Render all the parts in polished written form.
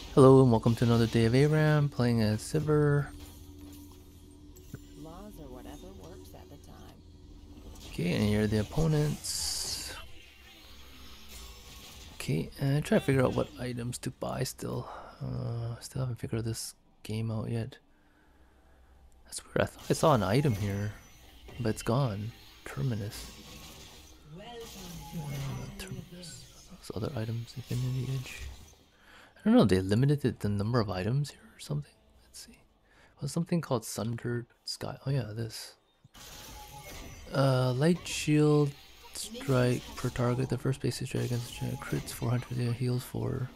Hello and welcome to another day of ARAM, playing as Sivir. Laws or whatever works at the time. Okay, and here are the opponents. Okay, and try to figure out what items to buy still. Still haven't figured this game out yet. That's weird, I thought I saw an item here, but it's gone. Terminus. Terminus. Those other items, Infinity Edge. I don't know, they limited the number of items here or something. Let's see. Was something called Sundered Sky. Oh yeah, this. Light shield strike per target. The first basic strike against crits 400. Yeah, heals for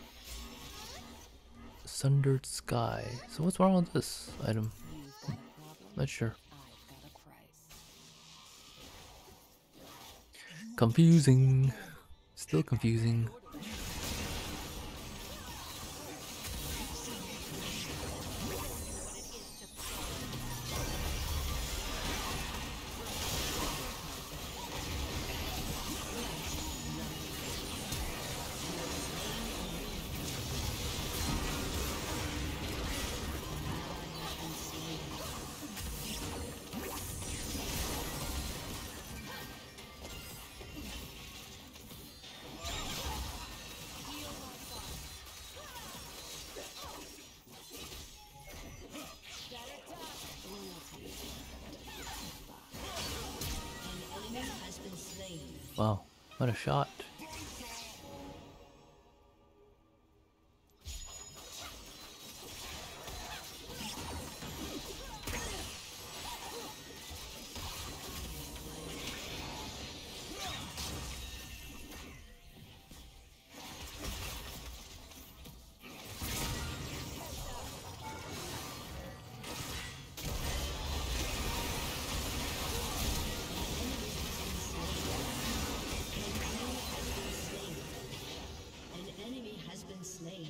Sundered Sky. So what's wrong with this item? You've got a problem, Not sure. I've got a price. Confusing. Still confusing. Wow, what a shot. An enemy has been slain.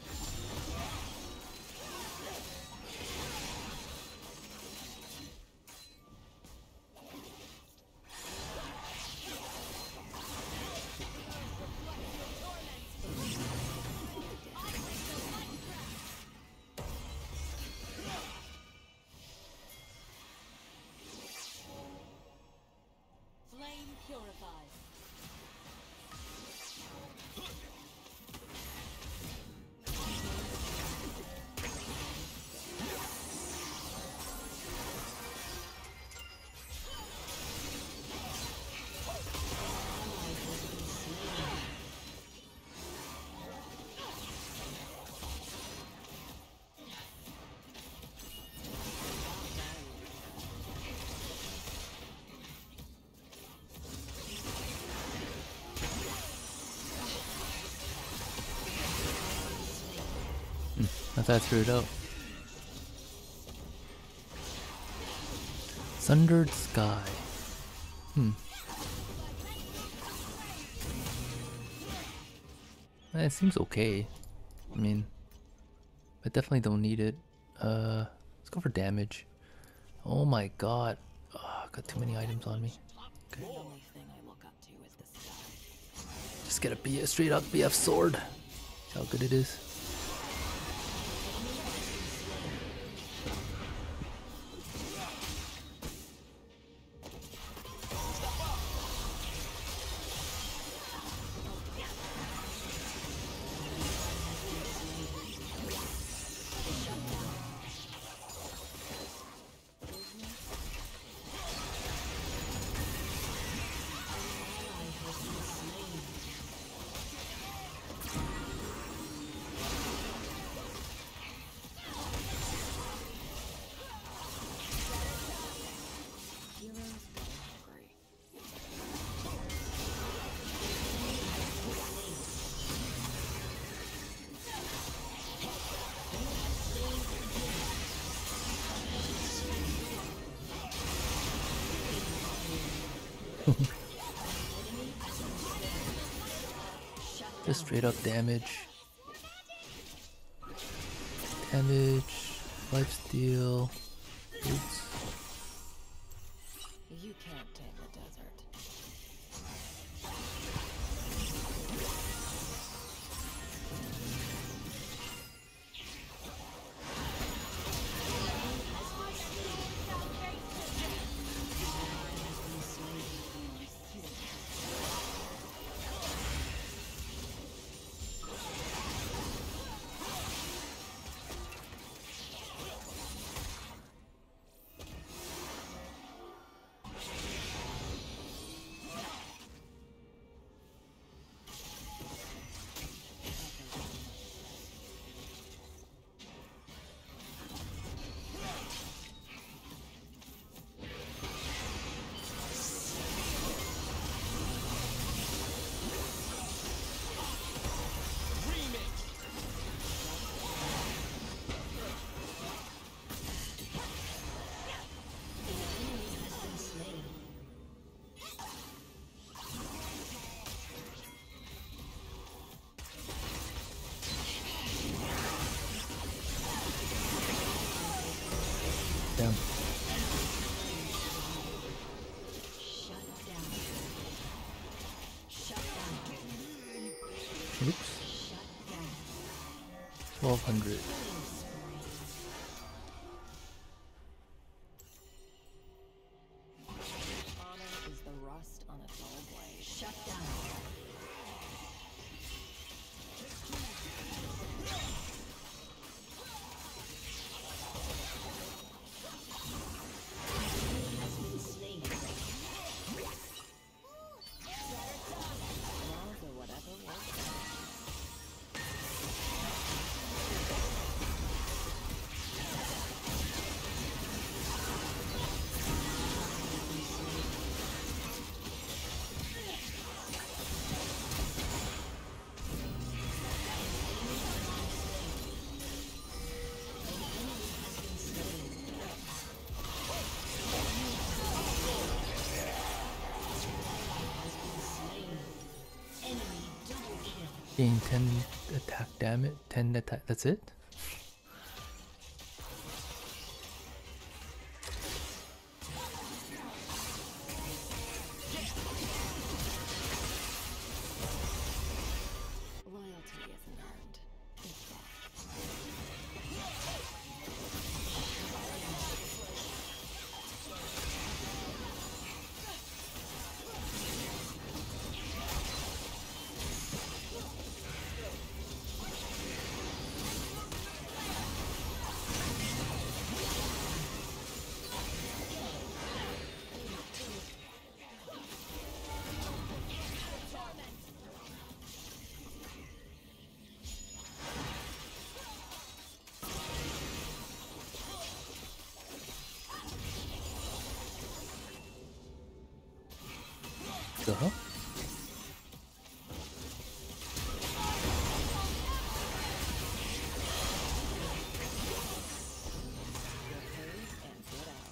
Flame purified. I thought I threw it out. Sundered Sky. It seems okay. I mean, I definitely don't need it. Let's go for damage. Oh my god. Got too many items on me. The only thing I look up to is the sky. Just get a straight up BF sword. See how good it is. Heroes go hungry. Just straight up damage. Damage. Lifesteal. Boots. You can't tame the desert. Damn. Oops. 1200. Honor is the rust on a dull blade. Shut down. Has been slain. Now for whatever works. Gain 10 attack damage. 10 attack. That's it? Loyalty isn't earned. It's bought. Uh-huh. And get out.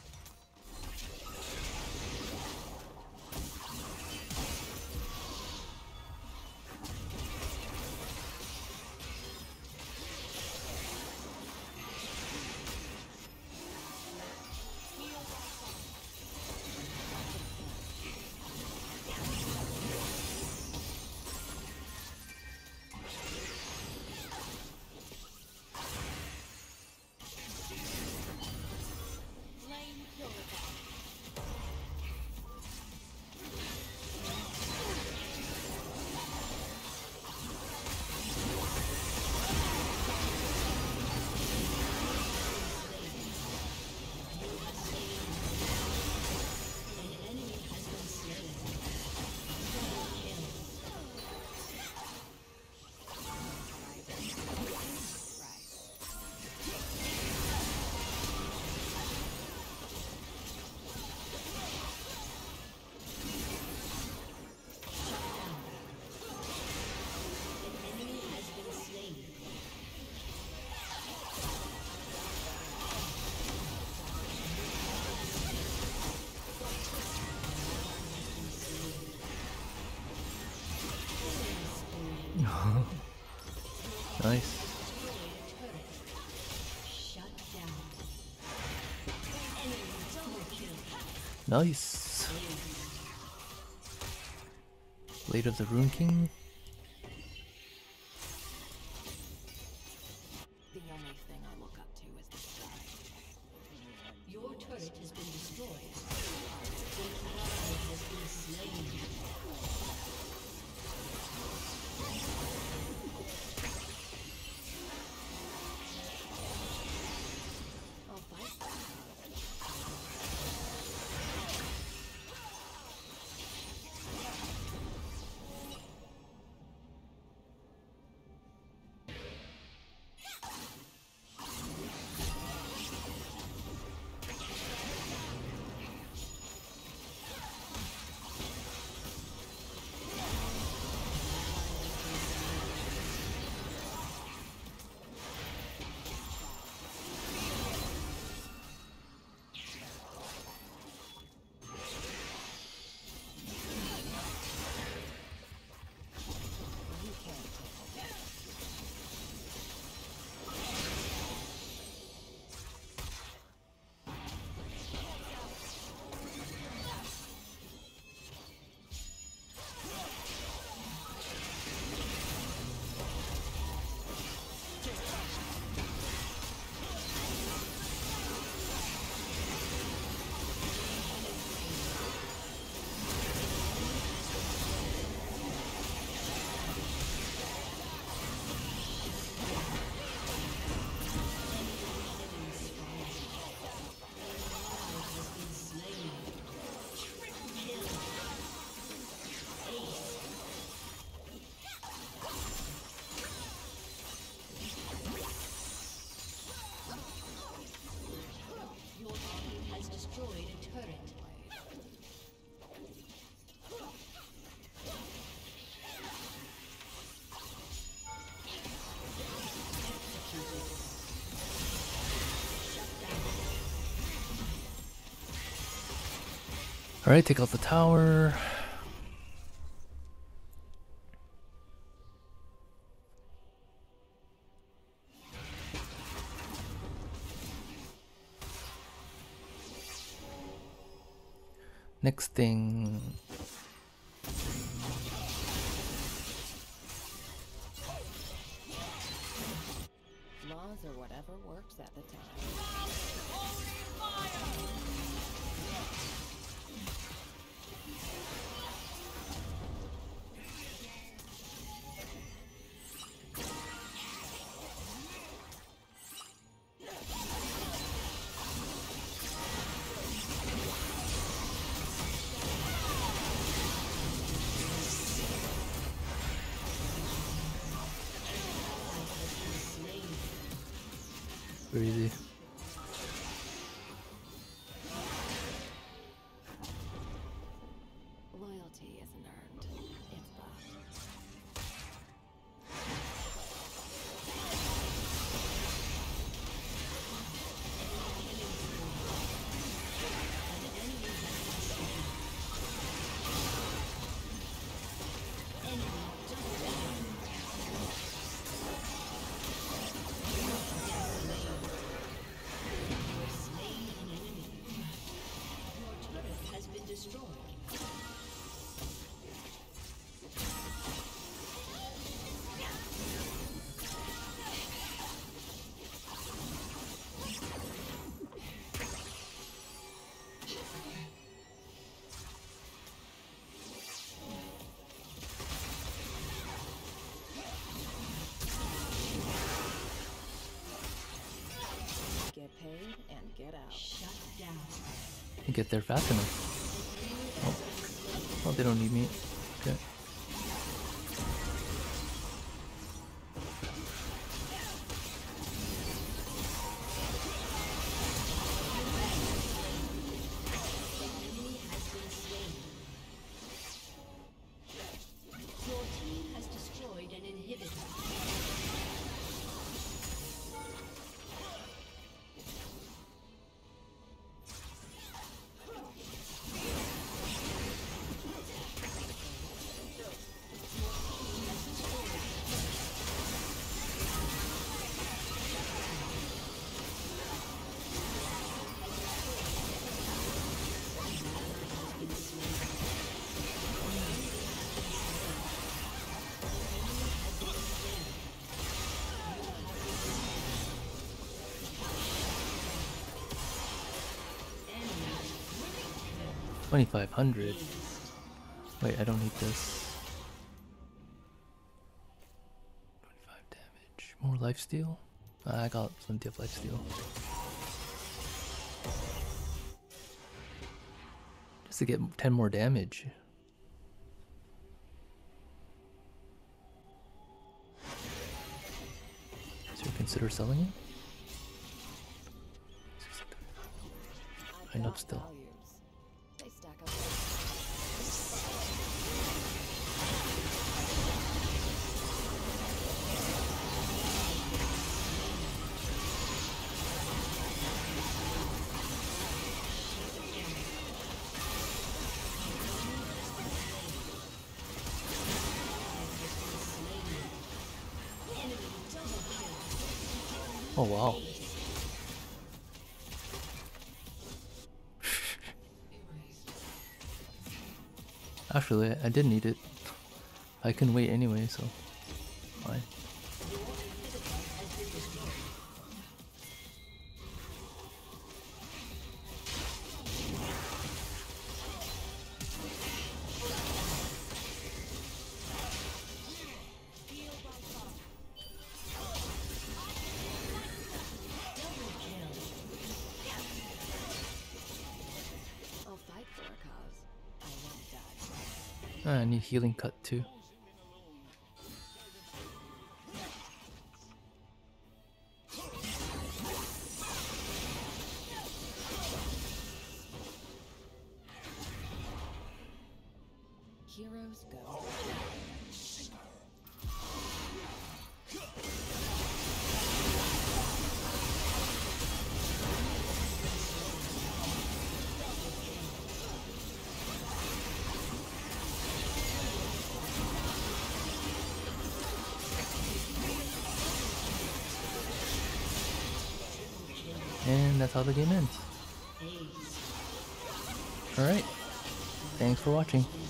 Nice. Shut down. Enemy double kill. Nice. Blade of the Rune King. The only thing I look up to is the sky. Your turret has been destroyed. An ally has been slain. I'll fight. Alright, take out the tower. Next thing. Laws or whatever works at the time. Very easy. Loyalty isn't earned. It's bought. Has been destroyed. Get paid and get out. Shut down. You get there fast enough. Oh, they don't need me. Okay. Your team has destroyed an inhibitor. $2,500. Wait, I don't need this. 25 damage. More lifesteal? I got plenty of lifesteal. Just to get 10 more damage. So consider selling it? I know still. Values. They stack up. Oh wow. Actually, I did need it. I can wait anyway, so fine. I'll fight for a cause. I won't die. I need healing cut too. Heroes go. And that's how the game ends. Alright. Thanks for watching.